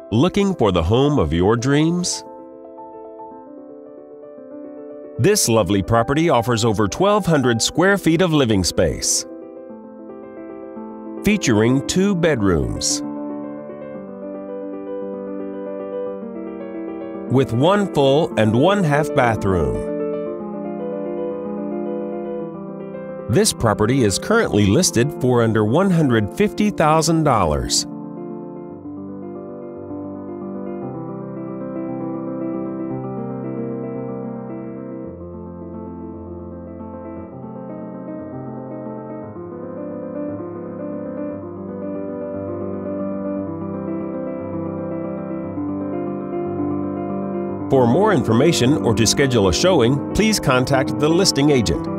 Looking for the home of your dreams? This lovely property offers over 1,200 square feet of living space, featuring 2 bedrooms, with 1 full and 1 half bathroom. This property is currently listed for under $150,000. For more information or to schedule a showing, please contact the listing agent.